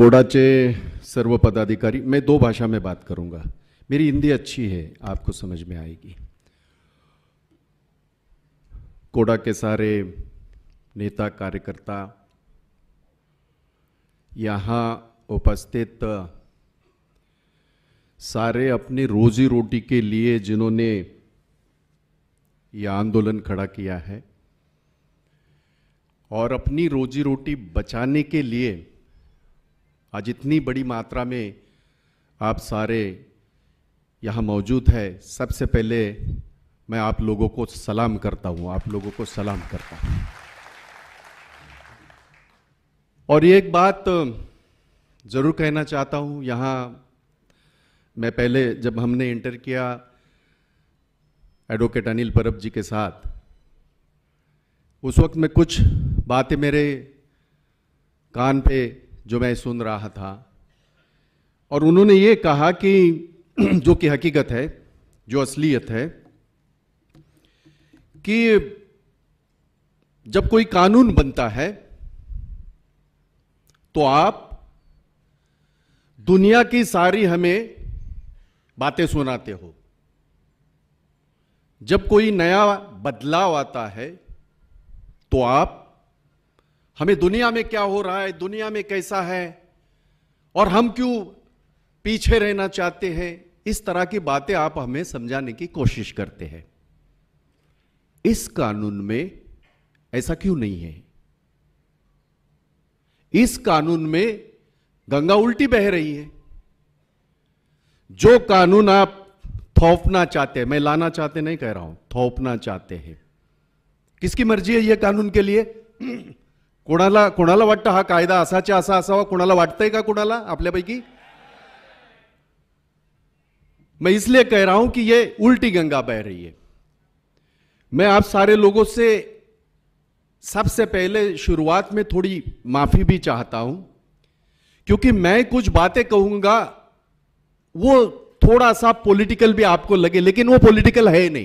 कोडाचे सर्व पदाधिकारी, मैं दो भाषा में बात करूंगा, मेरी हिंदी अच्छी है, आपको समझ में आएगी। कोडा के सारे नेता कार्यकर्ता, यहाँ उपस्थित सारे अपनी रोजी रोटी के लिए जिन्होंने यह आंदोलन खड़ा किया है और अपनी रोजी रोटी बचाने के लिए आज इतनी बड़ी मात्रा में आप सारे यहाँ मौजूद है, सबसे पहले मैं आप लोगों को सलाम करता हूँ, आप लोगों को सलाम करता हूँ। और एक बात जरूर कहना चाहता हूँ, यहाँ मैं पहले जब हमने इंटर किया एडवोकेट अनिल परब जी के साथ, उस वक्त में कुछ बातें मेरे कान पे जो मैं सुन रहा था और उन्होंने ये कहा कि जो कि हकीकत है, जो असलियत है, कि जब कोई कानून बनता है तो आप दुनिया की सारी हमें बातें सुनाते हो, जब कोई नया बदलाव आता है तो आप हमें दुनिया में क्या हो रहा है, दुनिया में कैसा है और हम क्यों पीछे रहना चाहते हैं, इस तरह की बातें आप हमें समझाने की कोशिश करते हैं। इस कानून में ऐसा क्यों नहीं है? इस कानून में गंगा उल्टी बह रही है। जो कानून आप थोपना चाहते हैं, मैं लाना चाहते नहीं कह रहा हूं, थोपना चाहते हैं, किसकी मर्जी है यह कानून के लिए? कोणाला वाटतं हा कायदा असाच्या असा असावा? कोणाला वाटतंय का? कोणाला आपल्यापैकी? मैं इसलिए कह रहा हूं कि यह उल्टी गंगा बह रही है। मैं आप सारे लोगों से सबसे पहले शुरुआत में थोड़ी माफी भी चाहता हूं, क्योंकि मैं कुछ बातें कहूंगा वो थोड़ा सा पॉलिटिकल भी आपको लगे, लेकिन वो पॉलिटिकल है नहीं।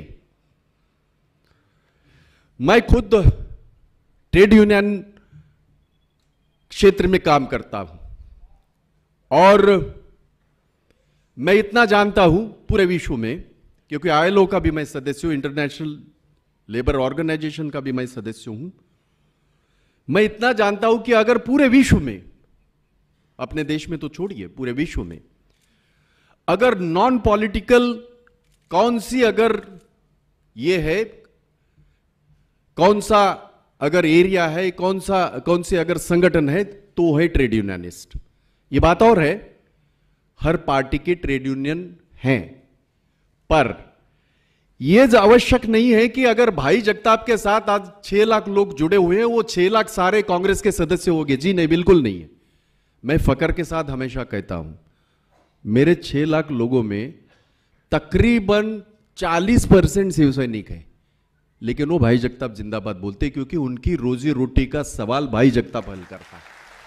मैं खुद ट्रेड यूनियन क्षेत्र में काम करता हूं और मैं इतना जानता हूं पूरे विश्व में, क्योंकि आईएलओ का भी मैं सदस्य हूं, इंटरनेशनल लेबर ऑर्गेनाइजेशन का भी मैं सदस्य हूं। मैं इतना जानता हूं कि अगर पूरे विश्व में, अपने देश में तो छोड़िए, पूरे विश्व में अगर नॉन पॉलिटिकल कौन सी अगर ये है, कौन सा अगर एरिया है, कौन से अगर संगठन है, तो है ट्रेड यूनियनिस्ट। ये बात और है, हर पार्टी के ट्रेड यूनियन हैं, पर यह आवश्यक नहीं है कि अगर भाई जगताप के साथ आज 6 लाख लोग जुड़े हुए हैं, वो 6 लाख सारे कांग्रेस के सदस्य हो गए। जी नहीं, बिल्कुल नहीं है। मैं फकर के साथ हमेशा कहता हूं, मेरे 6 लाख लोगों में तकरीबन 40% शिवसैनिक है, लेकिन वो भाई जगताप जिंदाबाद बोलते, क्योंकि उनकी रोजी रोटी का सवाल भाई जगताप हल करता है।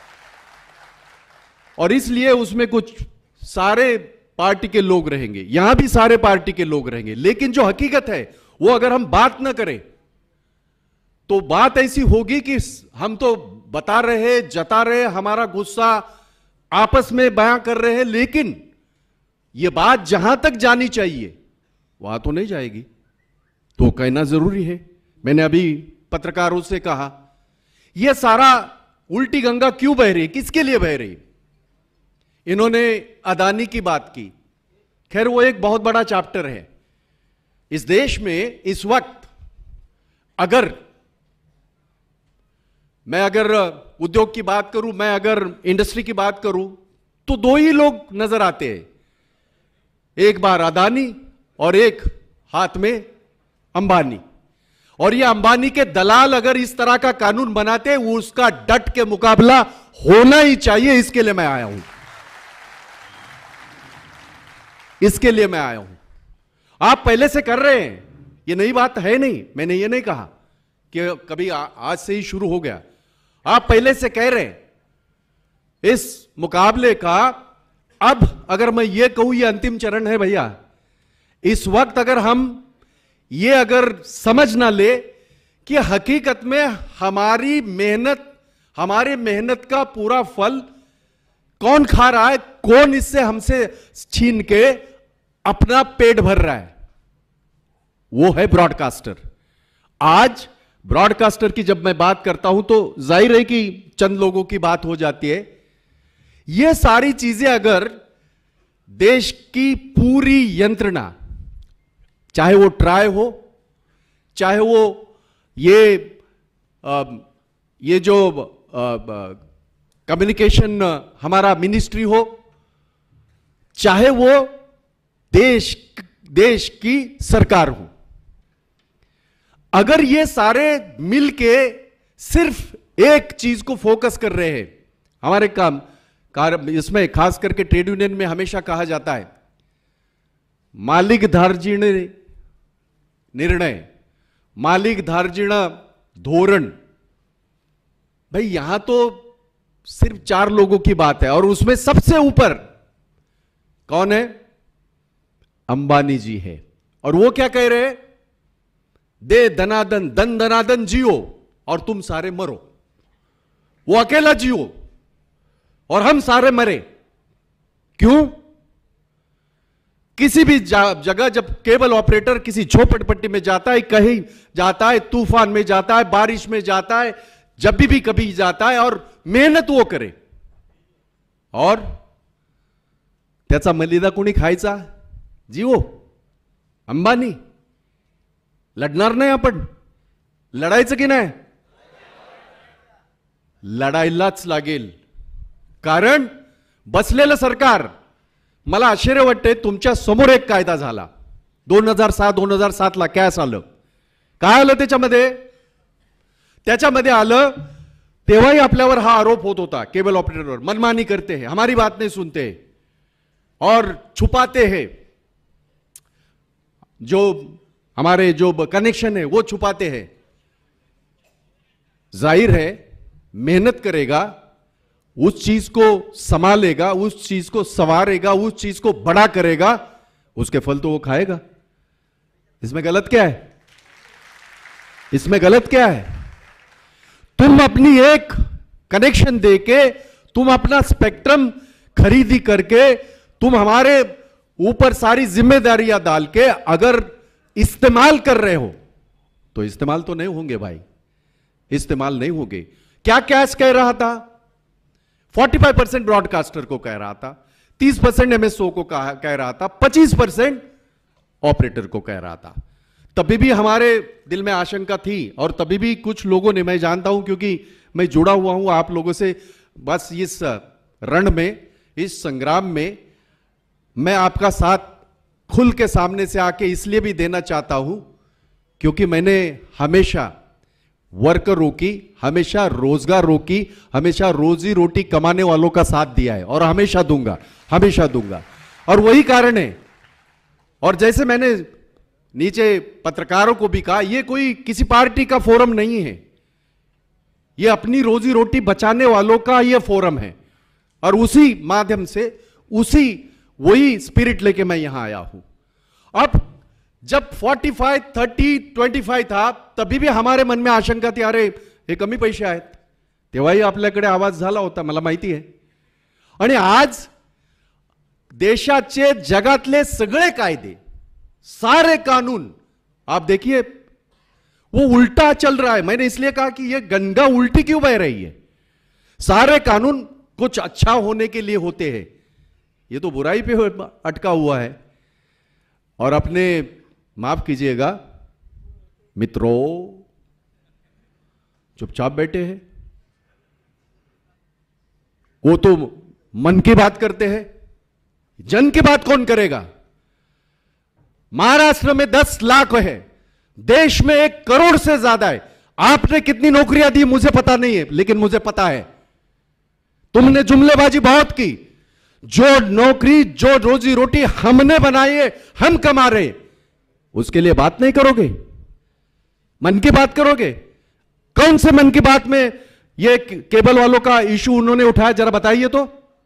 और इसलिए उसमें कुछ सारे पार्टी के लोग रहेंगे, यहां भी सारे पार्टी के लोग रहेंगे, लेकिन जो हकीकत है वो अगर हम बात ना करें तो बात ऐसी होगी कि हम तो बता रहे, जता रहे, हमारा गुस्सा आपस में बयां कर रहे हैं, लेकिन यह बात जहां तक जानी चाहिए वहां तो नहीं जाएगी, तो कहना जरूरी है। मैंने अभी पत्रकारों से कहा, यह सारा उल्टी गंगा क्यों बह रही है, किसके लिए बह रही है? इन्होंने अदानी की बात की, खैर वो एक बहुत बड़ा चैप्टर है। इस देश में इस वक्त अगर मैं उद्योग की बात करूं, मैं अगर इंडस्ट्री की बात करूं, तो 2 ही लोग नजर आते हैं, एक बार अदानी और एक हाथ में अंबानी। और ये अंबानी के दलाल अगर इस तरह का कानून बनाते, वो उसका डट के मुकाबला होना ही चाहिए। इसके लिए मैं आया हूं, इसके लिए मैं आया हूं। आप पहले से कर रहे हैं, ये नई बात है नहीं, मैंने ये नहीं कहा कि कभी आज से ही शुरू हो गया। आप पहले से कह रहे हैं इस मुकाबले का। अब अगर मैं ये कहूं ये अंतिम चरण है भैया, इस वक्त अगर हम ये अगर समझ ना ले कि हकीकत में हमारी मेहनत का पूरा फल कौन खा रहा है, कौन इससे हमसे छीन के अपना पेट भर रहा है, वो है ब्रॉडकास्टर। आज ब्रॉडकास्टर की जब मैं बात करता हूं तो जाहिर है कि चंद लोगों की बात हो जाती है। ये सारी चीजें अगर देश की पूरी यंत्रणा, चाहे वो ट्राई हो, चाहे वो ये जो कम्युनिकेशन हमारा मिनिस्ट्री हो, चाहे वो देश की सरकार हो, अगर ये सारे मिलके सिर्फ एक चीज को फोकस कर रहे हैं, हमारे काम इसमें खास करके ट्रेड यूनियन में हमेशा कहा जाता है मालिक धार्जिण निर्णय, मालिक धार्जिण धोरण। भाई यहां तो सिर्फ 4 लोगों की बात है और उसमें सबसे ऊपर कौन है? अंबानी जी है। और वो क्या कह रहे हैं? दे धनादन, धन धनादन जियो और तुम सारे मरो। वो अकेला जियो और हम सारे मरे। क्यों? किसी भी जगह जब केबल ऑपरेटर किसी झोपड़पट्टी में जाता है, कहीं जाता है, तूफान में जाता है, बारिश में जाता है, जब भी कभी जाता है और मेहनत वो करे, और त्याचा मलिदा कोणी खायचा? जिओ, अंबानी। लढणार नाही आपण? लढायचं की नाही? लढायलाच लागेल, कारण बसलेलं सरकार, मला आश्चर्य वाटते तुमच्या समोर एक कायदा झाला 2007 ला कॅस आलं. काय आलं त्याच्यामध्ये आलं तेव्हाही आपल्यावर हा आरोप होत होता केबल ऑपरेटरवर, मनमानी करते हैं, हमारी बात नहीं सुनते और छुपाते हैं, जो हमारे जो कनेक्शन है वो छुपाते हैं. जाहिर है मेहनत करेगा, उस चीज को संभालेगा, उस चीज को संवारेगा, उस चीज को बड़ा करेगा, उसके फल तो वो खाएगा. इसमें गलत क्या है? इसमें गलत क्या है? तुम अपनी एक कनेक्शन देके, तुम अपना स्पेक्ट्रम खरीदी करके, तुम हमारे ऊपर सारी जिम्मेदारियां डाल के अगर इस्तेमाल कर रहे हो तो इस्तेमाल तो नहीं होंगे भाई, इस्तेमाल नहीं होंगे. क्या कैश कह रहा था? 45% ब्रॉडकास्टर को कह रहा था, 30% एमएसओ को कह रहा था, 25% ऑपरेटर को कह रहा था. तभी भी हमारे दिल में आशंका थी और तभी भी कुछ लोगों ने, मैं जानता हूं क्योंकि मैं जुड़ा हुआ हूं आप लोगों से, बस इस रण में, इस संग्राम में मैं आपका साथ खुल के सामने से आके इसलिए भी देना चाहता हूं क्योंकि मैंने हमेशा वर्करों की, हमेशा रोजगारों की, हमेशा रोजी रोटी कमाने वालों का साथ दिया है और हमेशा दूंगा, हमेशा दूंगा. और वही कारण है. और जैसे मैंने नीचे पत्रकारों को भी कहा, ये कोई किसी पार्टी का फोरम नहीं है, ये अपनी रोजी रोटी बचाने वालों का ये फोरम है. और उसी माध्यम से, उसी वही स्पिरिट लेके मैं यहां आया हूं. अब जब 45, 30, 25 था तभी भी हमारे मन में आशंका थी, अरे हे कमी पैसे आहेत. तेव्हाही आपल्याकडे आवाज झाला होता, मला माहिती आहे. आणि आज देशाचे, जगातले सगळे कायदे, सारे कानून आप देखिए वो उल्टा चल रहा है. मैंने इसलिए कहा कि ये गंगा उल्टी क्यों बह रही है. सारे कानून कुछ अच्छा होने के लिए होते हैं, ये तो बुराई पे अटका हुआ है. और अपने, माफ कीजिएगा मित्रों, चुपचाप बैठे हैं. वो तो मन की बात करते हैं, जन की बात कौन करेगा. महाराष्ट्र में 10 लाख है, देश में 1 करोड़ से ज्यादा है. आपने कितनी नौकरियां दी मुझे पता नहीं है, लेकिन मुझे पता है तुमने जुमलेबाजी बहुत की. जो नौकरी, जो रोजी रोटी हमने बनाई है, हम कमा रहे, उसके लिए बात नहीं करोगे? मन की बात करोगे? कौन से मन की बात में ये केबल वालों का इशू उन्होंने उठाया, जरा बताइए तो.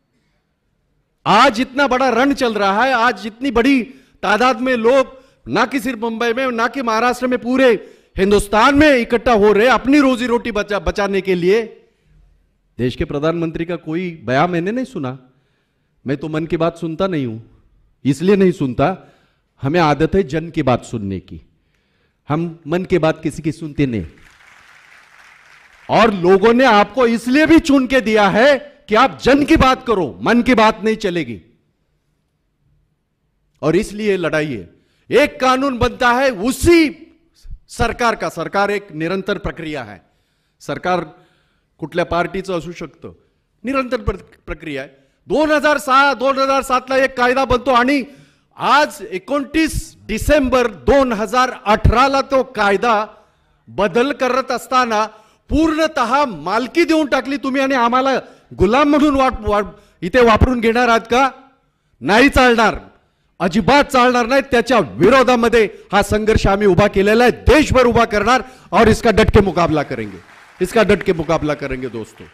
आज इतना बड़ा रण चल रहा है, आज इतनी बड़ी तादाद में लोग, ना कि सिर्फ मुंबई में, ना कि महाराष्ट्र में, पूरे हिंदुस्तान में इकट्ठा हो रहे अपनी रोजी रोटी बचाने के लिए. देश के प्रधानमंत्री का कोई बयान मैंने नहीं सुना। मैं तो मन की बात सुनता नहीं हूं, इसलिए नहीं सुनता, हमें आदत है जन की बात सुनने की, हम मन की बात किसी की सुनते नहीं। और लोगों ने आपको इसलिए भी चुन के दिया है कि आप जन की बात करो, मन की बात नहीं चलेगी। और इसलिए लड़ाई है। एक कानून बनता है उसी सरकार का, सरकार एक निरंतर प्रक्रिया है, सरकार कुठल्या पार्टीचं असू शकतं, निरंतर प्रक्रिया आहे। 2007 ला एक कायदा बनतो आणि आज 29 डिसेंबर 2018 ला तो कायदा बदल करत असताना पूर्णतः मालकी देऊन टाकली तुम्ही आणि आम्हाला गुलाम म्हणून इथे वापरून घेणार आहात का? नाही चालणार, अजिबात चालणार नाही। त्याच्या विरोधामध्ये हा संघर्ष आम्ही उभा केलेला आहे, देशभर उभा करणार और इसका डट के मुकाबला करेंगे, इसका डट के मुकाबला करेंगे दोस्तों।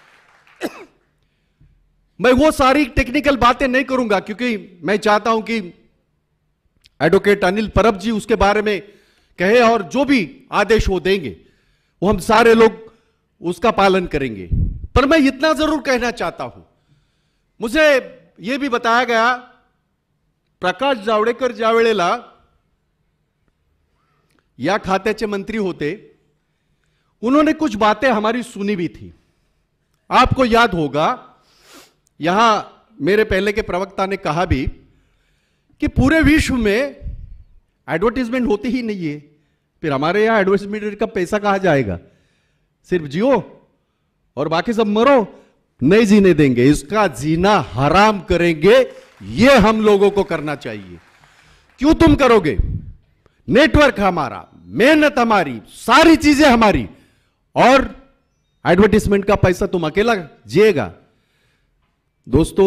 मैं वो सारी टेक्निकल बातें नहीं करूंगा क्योंकि मैं चाहता हूं कि एडवोकेट अनिल परब जी उसके बारे में कहे और जो भी आदेश वो देंगे वो हम सारे लोग उसका पालन करेंगे। पर मैं इतना जरूर कहना चाहता हूं, मुझे यह भी बताया गया प्रकाश जावडेकर ज्या वेळेला या खात्याचे मंत्री होते, उन्होंने कुछ बातें हमारी सुनी भी थी। आपको याद होगा, यहां मेरे पहले के प्रवक्ता ने कहा भी कि पूरे विश्व में एडवर्टाइजमेंट होती ही नहीं है, फिर हमारे यहां एडवर्टाइजमेंट का पैसा कहां जाएगा? सिर्फ जियो और बाकी सब मरो, नहीं जीने देंगे, इसका जीना हराम करेंगे। ये हम लोगों को करना चाहिए। क्यों तुम करोगे? नेटवर्क हमारा, मेहनत हमारी, सारी चीजें हमारी, और एडवर्टाइजमेंट का पैसा तुम अकेला जिएगा। दोस्तों,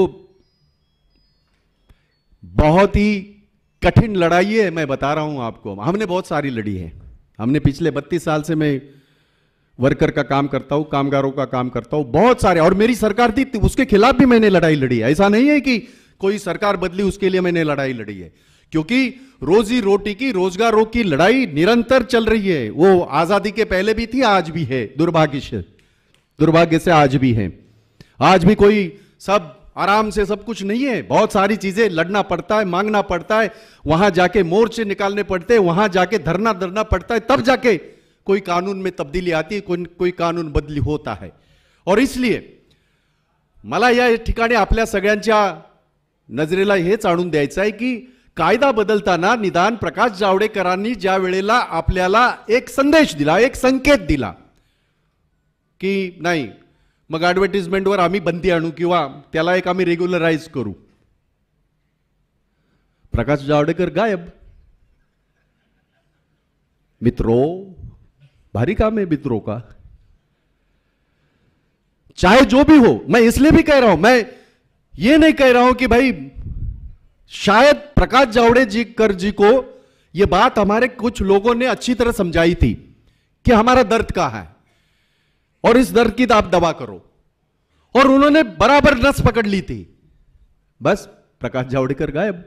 बहुत ही कठिन लड़ाई है, मैं बता रहा हूं आपको। हमने बहुत सारी लड़ी है, हमने पिछले 32 साल से मैं वर्कर का काम करता हूं, कामगारों का काम करता हूं, बहुत सारे, और मेरी सरकार थी उसके खिलाफ भी मैंने लड़ाई लड़ी है। ऐसा नहीं है कि कोई सरकार बदली उसके लिए मैंने लड़ाई लड़ी है, क्योंकि रोजी रोटी की, रोजगारों की लड़ाई निरंतर चल रही है। वो आजादी के पहले भी थी, आज भी है, दुर्भाग्य से आज भी है। आज भी कोई सब आराम से सब कुछ नहीं है, बहुत सारी चीजें लड़ना पड़ता है, मांगना पड़ता है, वहां जाके मोर्चे निकालने पड़ते हैं, वहां जाके धरना पड़ता है, तब जाके कोई कानून में तब्दीली आती है, कोई कानून बदली होता है। और इसलिए मला या ठिकाणी आपल्या सगळ्यांच्या नजरेला हेच आणून द्यायचं आहे की कायदा बदलताना निदान प्रकाश जावडेकरांनी ज्या वेळेला आपल्याला एक संदेश दिला, एक संकेत दिला की नाही, मग ॲडव्हर्टाइजमेंटवर आम्ही बंदी आणू किंवा त्याला एक आम्ही रेग्युलराइज करू, प्रकाश जावडेकर गायब। मित्रों, भारी काम है मित्रों का, चाहे जो भी हो। मैं इसलिए भी कह रहा हूं, मैं ये नहीं कह रहा हूं कि भाई शायद प्रकाश जावड़ेकर जी को यह बात हमारे कुछ लोगों ने अच्छी तरह समझाई थी कि हमारा दर्द क्या है और इस दर्द की आप दवा करो, और उन्होंने बराबर नस पकड़ ली थी। बस प्रकाश जावड़ेकर गायब,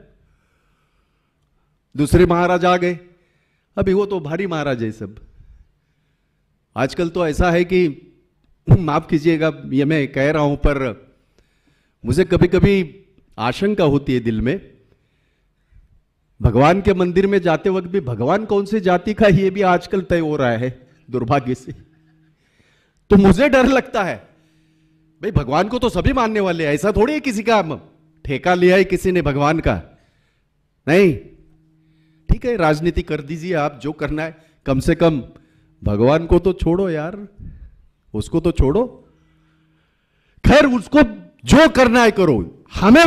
दूसरे महाराज आ गए। अभी वो तो भारी महाराज है सब। आजकल तो ऐसा है कि माफ कीजिएगा ये मैं कह रहा हूं, पर मुझे कभी कभी आशंका होती है दिल में, भगवान के मंदिर में जाते वक्त भी भगवान कौन सी जाति का ये भी आजकल तय हो रहा है दुर्भाग्य से। तो मुझे डर लगता है, भाई भगवान को तो सभी मानने वाले हैं, ऐसा थोड़ी है किसी का ठेका लिया है किसी ने भगवान का, नहीं। ठीक है, राजनीति कर दीजिए आप, जो करना है, कम से कम भगवान को तो छोड़ो यार, उसको तो छोड़ो। खैर, उसको जो करना है करो, हमें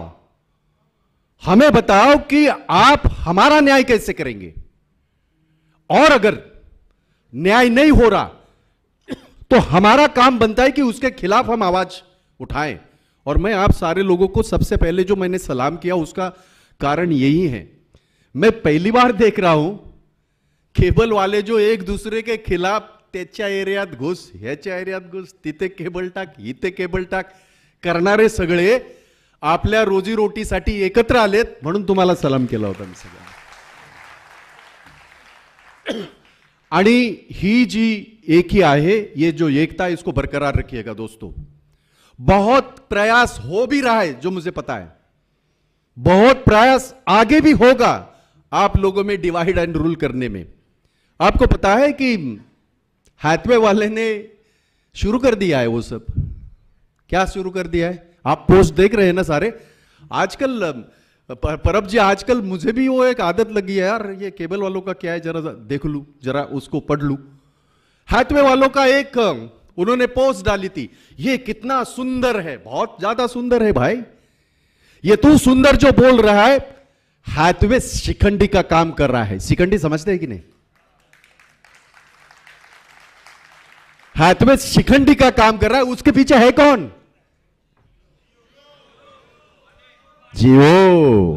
बताओ कि आप हमारा न्याय कैसे करेंगे, और अगर न्याय नहीं हो रहा तो हमारा काम बनता है कि उसके खिलाफ हम आवाज उठाएं। और मैं आप सारे लोगों को सबसे पहले जो मैंने सलाम किया उसका कारण यही है, मैं पहली बार देख रहा हूं केबल वाले जो एक दूसरे के खिलाफ त्याच्या एरियात घुस, ह्याच्या एरियात घुस, तिथे केबल टाक, इथे केबल टाक करणारे सगळे आपल्या रोजीरोटीसाठी एकत्र आलेत, म्हणून तुम्हाला सलाम केला होता मी सगळ्यांना। आणि ही जी एकी आहे, ये जो एकता है इसको बरकरार रखिएगा दोस्तों। बहुत प्रयास हो भी रहा है जो मुझे पता है, बहुत प्रयास आगे भी होगा आप लोगों में डिवाइड एंड रूल करने में। आपको पता है कि हैथवे वाले ने शुरू कर दिया है वो सब। क्या शुरू कर दिया है? आप पोस्ट देख रहे हैं ना सारे आजकल। परब जी, आजकल मुझे भी वो एक आदत लगी है यार, ये केबल वालों का क्या है जरा देख लूं, जरा उसको पढ़ लूं। हैथवे वालों का एक उन्होंने पोस्ट डाली थी, ये कितना सुंदर है, बहुत ज्यादा सुंदर है भाई। ये तू सुंदर जो बोल रहा है, हैथवे शिखंडी का काम कर रहा है। शिखंडी समझते हैं कि नहीं? हैथवे शिखंडी का काम कर रहा है, उसके पीछे है कौन? जियो।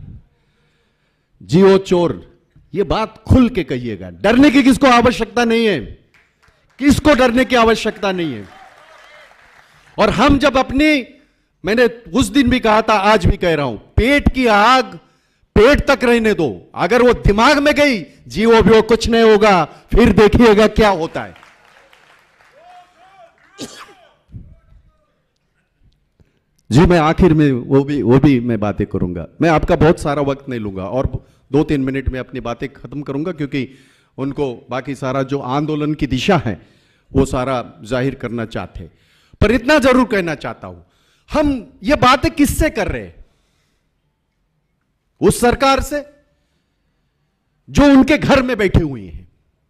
जियो चोर। ये बात खुल के कहिएगा, डरने की किसको आवश्यकता नहीं है, किसको डरने की आवश्यकता नहीं है। और हम जब अपनी, मैंने उस दिन भी कहा था, आज भी कह रहा हूं, पेट की आग पेट तक रहने दो, अगर वो दिमाग में गई, जीवो भी वो कुछ नहीं होगा, फिर देखिएगा क्या होता है। जी मैं आखिर में वो भी मैं बातें करूंगा। मैं आपका बहुत सारा वक्त नहीं लूंगा और 2-3 मिनट में अपनी बातें खत्म करूंगा, क्योंकि उनको बाकी सारा जो आंदोलन की दिशा है वो सारा जाहिर करना चाहते। पर इतना जरूर कहना चाहता हूं, हम ये बातें किससे कर रहे हैं? उस सरकार से जो उनके घर में बैठी हुई है,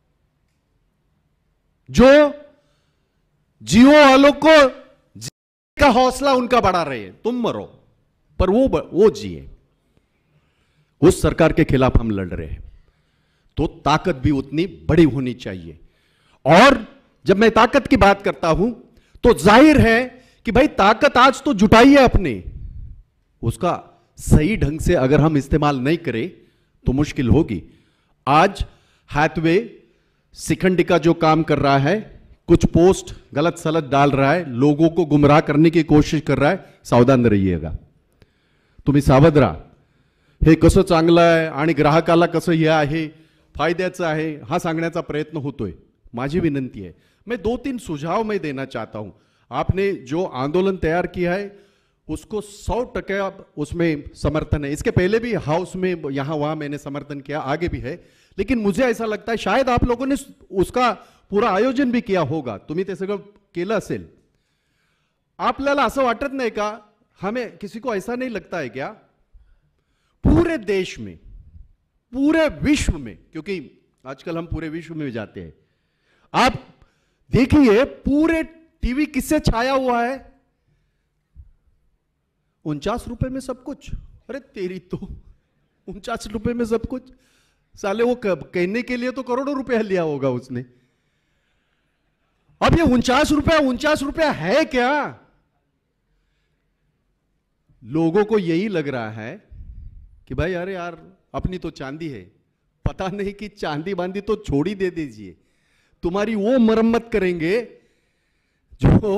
जो जियो वालों को का हौसला उनका बढ़ा रहे हैं। तुम मरो पर वो जिए। उस सरकार के खिलाफ हम लड़ रहे हैं, तो ताकत भी उतनी बड़ी होनी चाहिए। और जब मैं ताकत की बात करता हूं तो जाहिर है कि भाई ताकत आज तो जुटाई है अपने, उसका सही ढंग से अगर हम इस्तेमाल नहीं करें तो मुश्किल होगी। आज हैथवे शिखंडी का जो काम कर रहा है, कुछ पोस्ट गलत सलत डाल रहा है, लोगों को गुमराह करने की कोशिश कर रहा है, सावधान रहिएगा। तुम्ही सावध राहा। हे कसं चांगलं आहे आणि ग्राहकाला कसं हे आहे, फायद्याचं आहे, हा सांगण्याचा प्रयत्न होतोय। माझी विनंती है, मैं 2-3 सुझाव मैं देना चाहता हूं। आपने जो आंदोलन तैयार किया है उसको 100% उसमें समर्थन है। इसके पहले भी हाउस में यहां वहां मैंने समर्थन किया, आगे भी है। लेकिन मुझे ऐसा लगता है शायद आप लोगों ने उसका पूरा आयोजन भी किया होगा, तुम्ही ते सगळं केलं असेल। आपल्याला असं वाटत नाही का, हमें किसी को ऐसा नहीं लगता है क्या, पूरे देश में, पूरे विश्व में, क्योंकि आजकल हम पूरे विश्व में जाते हैं, आप देखिए पूरे टीवी किससे छाया हुआ है? 49 रुपए में सब कुछ। अरे तेरी तो 49 रुपए में सब कुछ, साले वो कहने के लिए तो करोड़ों रुपया लिया होगा उसने। अब ये 49 रुपया है क्या? लोगों को यही लग रहा है कि भाई अरे यार अपनी तो चांदी है, पता नहीं कि चांदी बांदी तो छोड़ी दे दीजिए, तुम्हारी वो मरम्मत करेंगे जो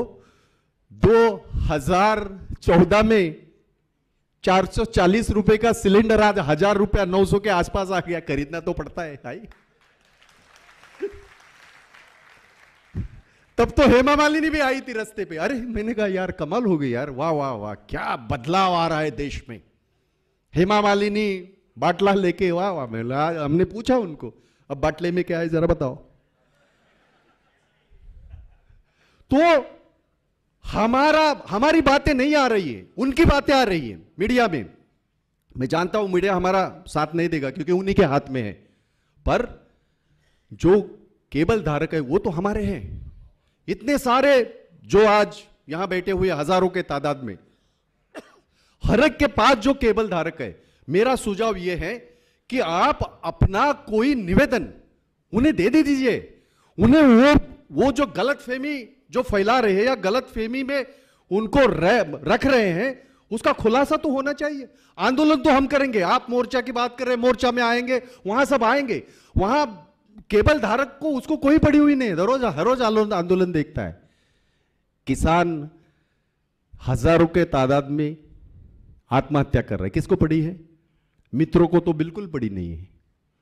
2014 में 440 रुपए का सिलेंडर आज 1000 रुपया 900 के आसपास आ गया। खरीदना तो पड़ता है भाई। तब तो हेमा मालिनी भी आई थी रास्ते पे। अरे मैंने कहा यार कमाल हो गई यार, वाह वाह वाह, क्या बदलाव आ रहा है देश में। हेमा मालिनी बाटला लेके, वाह वाह। हमने पूछा उनको, अब बाटले में क्या है जरा बताओ। तो हमारी बातें नहीं आ रही है, उनकी बातें आ रही है मीडिया में। मैं जानता हूं मीडिया हमारा साथ नहीं देगा क्योंकि उन्हीं के हाथ में है, पर जो केबल धारक है वो तो हमारे हैं। इतने सारे जो आज यहां बैठे हुए हजारों के तादाद में, हर एक के पास जो केबल धारक है, मेरा सुझाव यह है कि आप अपना कोई निवेदन उन्हें दे दीजिए। उन्हें वो जो गलतफहमी जो फैला रहे हैं या गलतफहमी में उनको रख रहे हैं, उसका खुलासा तो होना चाहिए। आंदोलन तो हम करेंगे, आप मोर्चा की बात कर रहे हैं, मोर्चा में आएंगे, वहां सब आएंगे। वहां केबल धारक को उसको कोई पड़ी हुई नहीं, हर रोज आंदोलन देखता है। किसान हजारों के तादाद में आत्महत्या कर रहे हैं, किसको पड़ी है? मित्रों को तो बिल्कुल पड़ी नहीं है।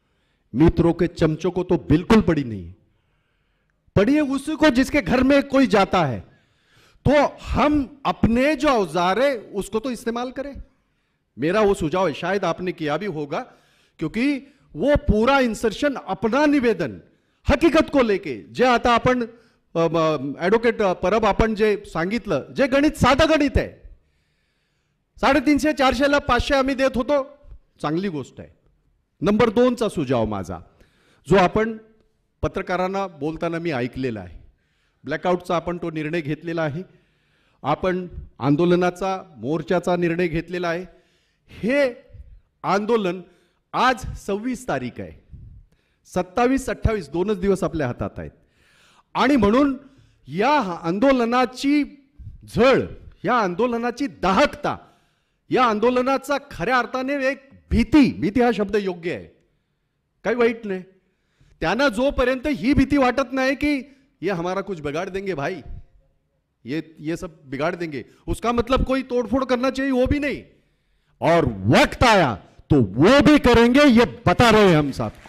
मित्रों के चमचों को तो बिल्कुल पड़ी नहीं है। पड़ी है उसी को जिसके घर में कोई जाता है। तो हम अपने जो औजार है उसको तो इस्तेमाल करें। मेरा वो सुझाव है, शायद आपने किया भी होगा, क्योंकि वो पूरा इंसर्शन अपना निवेदन हकीकत को लेके जे आता आपण ऍडव्होकेट परब आपण जे सांगितलं, जे गणित साधं गणित आहे, 350 400 500 आम्ही देत होतो, चांगली गोष्ट आहे। नंबर 2 चा सुझाव माझा, जो आपण पत्रकारांना बोलताना मी ऐकलेला आहे, ब्लॅकआउटचा आपण तो निर्णय घेतलेला आहे, आपण आंदोलनाचा मोर्चाचा निर्णय घेतलेला आहे। हे आंदोलन आज 26 तारीख आहे, 27 28 दोनच दिवस आपल्या हातात आहेत, आणि म्हणून या आंदोलनाची झळ, या आंदोलनाची दाहकता, या आंदोलनाचा खऱ्या अर्थाने एक भीती हा शब्द योग्य आहे, काही वाईट नाही। त्यांना जोपर्यंत ही भीती वाटत नाही की ये हमारा कुछ बिगाड़ देंगे भाई, ये सब बिगाड़ देंगे, उसका मतलब कोई तोड़फोड़ करना चाहिए, वो भी नहीं, और वक्त आया तो वो भी करेंगे, ये बता रहे हैं हम सबको।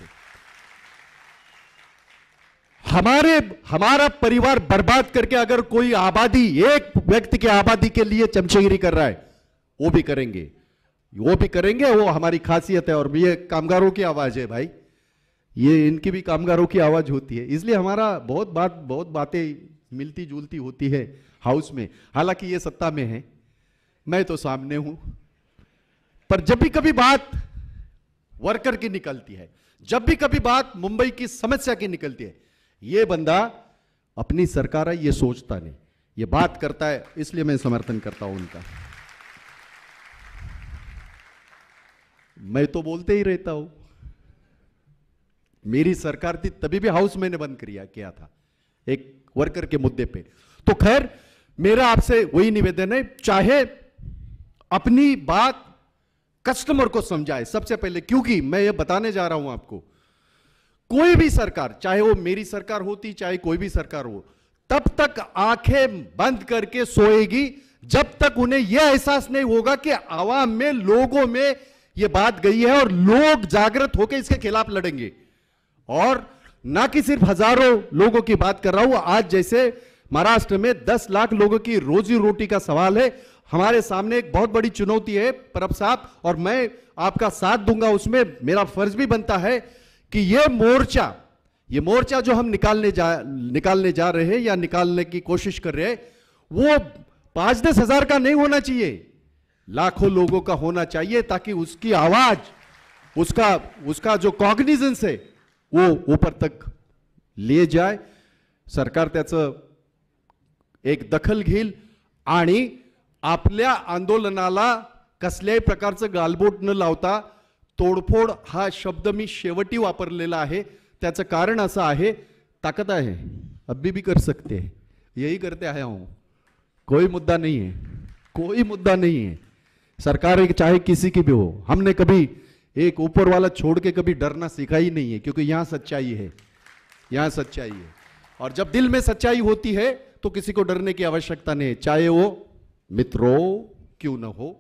हमारा परिवार बर्बाद करके अगर कोई आबादी, एक व्यक्ति की आबादी के लिए चमचेगिरी कर रहा है, वो भी करेंगे, वो भी करेंगे, वो हमारी खासियत है। और ये कामगारों की आवाज है भाई, ये इनकी भी कामगारों की आवाज होती है, इसलिए हमारा बहुत बातें मिलती जुलती होती है हाउस में। हालांकि ये सत्ता में है, मैं तो सामने हूं, पर जब भी कभी बात वर्कर की निकलती है, जब भी कभी बात मुंबई की समस्या की निकलती है, ये बंदा अपनी सरकार है ये सोचता नहीं, ये बात करता है, इसलिए मैं समर्थन करता हूं उनका। मैं तो बोलते ही रहता हूं, मेरी सरकार थी तभी भी हाउस मैंने बंद किया था एक वर्कर के मुद्दे पे। तो खैर मेरा आपसे वही निवेदन है, चाहे अपनी बात कस्टमर को समझाए सबसे पहले, क्योंकि मैं ये बताने जा रहा हूं आपको, कोई भी सरकार, चाहे वो मेरी सरकार होती, चाहे कोई भी सरकार हो, तब तक आंखें बंद करके सोएगी जब तक उन्हें यह एहसास नहीं होगा कि आवाम में, लोगों में यह बात गई है और लोग जागृत होकर इसके खिलाफ लड़ेंगे। और ना कि सिर्फ हजारों लोगों की बात कर रहा हूं, आज जैसे महाराष्ट्र में 10 लाख लोगों की रोजी रोटी का सवाल है, हमारे सामने एक बहुत बड़ी चुनौती है परब साहब, और मैं आपका साथ दूंगा उसमें, मेरा फर्ज भी बनता है कि ये मोर्चा जो हम निकालने जा रहे हैं या निकालने की कोशिश कर रहे हैं, वो 5-10 हजार का नहीं होना चाहिए, लाखों लोगों का होना चाहिए, ताकि उसकी आवाज, उसका जो कॉग्निजेंस है वो ऊपर तक ले जाए। सरकार त्याचं एक दखल घेईल आणि आपल्या आंदोलनाला कसल्याही प्रकारचं गालबोट न लावता, तोडफोड हा शब्द मी शेवटी वापरलेला आहे, त्याचं कारण असं आहे, ताकत आहे, अभी भी कर सकते हैं, यही करते आया हूं, कोई मुद्दा नहीं है, कोई मुद्दा नहीं है। सरकार चाहे किसी की भी हो, हमने कभी एक ऊपर वाला छोड़ के कभी डरना सीखा ही नहीं है, क्योंकि यहां सच्चाई है, यहां सच्चाई है, और जब दिल में सच्चाई होती है तो किसी को डरने की आवश्यकता नहीं है, चाहे वो मित्रों क्यों न हो,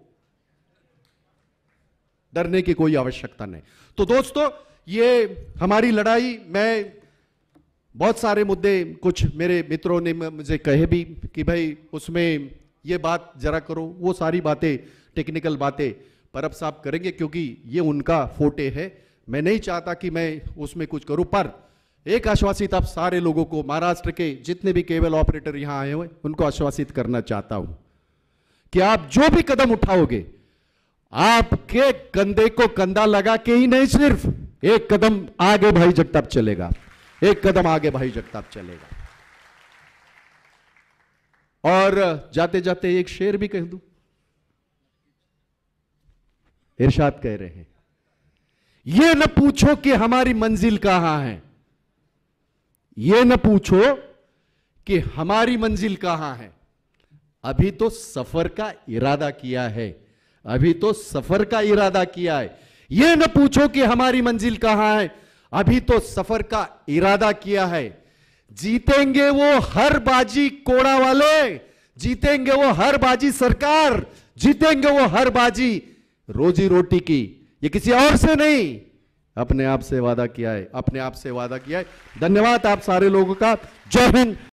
डरने की कोई आवश्यकता नहीं। तो दोस्तों, ये हमारी लड़ाई, मैं बहुत सारे मुद्दे कुछ मेरे मित्रों ने मुझे कहे भी कि भाई उसमें ये बात जरा करो, वो सारी बातें, टेक्निकल बातें परब साहब करेंगे, क्योंकि ये उनका फोटे है, मैं नहीं चाहता कि मैं उसमें कुछ करूं। पर एक आश्वासित आप सारे लोगों को, महाराष्ट्र के जितने भी केबल ऑपरेटर यहां आए हुए, उनको आश्वासित करना चाहता हूं कि आप जो भी कदम उठाओगे, आपके कंधे को कंधा लगा के ही नहीं, सिर्फ एक कदम आगे भाई जगताप चलेगा, एक कदम आगे भाई जगताप चलेगा। और जाते जाते एक शेर भी कह दूं, इरशाद कह रहे हैं, ये न पूछो कि हमारी मंजिल कहां है, ये न पूछो कि हमारी मंजिल कहां है, अभी तो सफर का इरादा किया है, अभी तो सफर का इरादा किया है। ये न पूछो कि हमारी मंजिल कहां है, अभी तो सफर का इरादा किया है। जीतेंगे वो हर बाजी कोड़ा वाले, जीतेंगे वो हर बाजी सरकार, जीतेंगे वो हर बाजी रोजी रोटी की, ये किसी और से नहीं, अपने आप से वादा किया है, अपने आप से वादा किया है। धन्यवाद आप सारे लोगों का। जय हिंद।